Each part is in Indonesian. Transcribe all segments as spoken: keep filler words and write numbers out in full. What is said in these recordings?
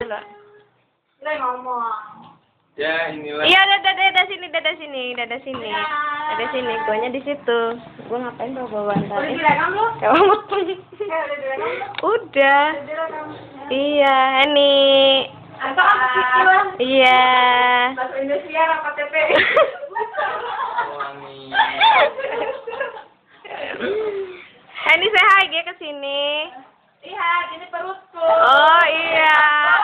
dulu. Udah ngomong. Ya inilah. Iya, dadah, dadah sini, dadah sini, dadah sini, dadah sini. Guanya di situ. Gua ngapain bawa bawa bantal? Udah direkam lu? Ya ampun. Eh, udah direkam lu? Udah. Udah direkam. Iya, ini. Anto apa sih lah? Iya. Bahasa Indonesia apa K T P? Wangi. Ini saya hai dia kesini. Lihat, ini perutku. Oh iya.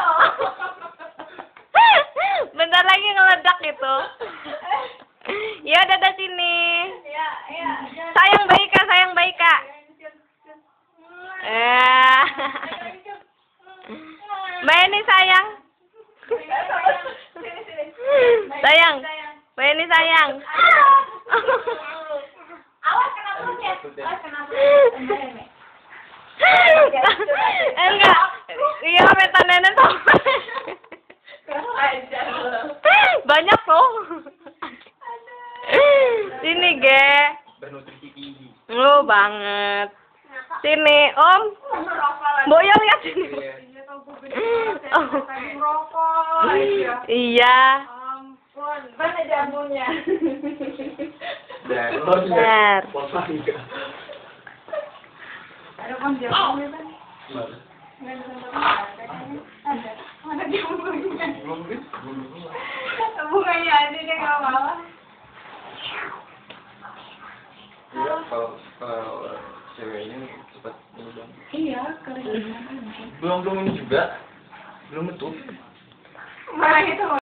Bentar lagi ngeledak gitu. Ya dadah sini. Iya, iya. Sayang baik kak, sayang baik kak. Eh. Mbak ini sayang. Sayang. Mbak ini sayang. Awas kena perutnya. Awas kena perutnya. Enggak. Iya metan nenek tuh. Banyak tuh. Sini ge. Bernutrisi tinggi. Lu banget. Sini Om. Boyong lihat sini. Rokok. Iya. Ampun, mana jamunya? Benar. Ada kan jamunya kan? Nggak ada tempat ada. Mana jamunya? Bunganya aja deh nggak malah. Iya, kalau kalau cewek ini cepat ini bang. Iya, keren. Belum belum ini juga belum betul. Mana itu?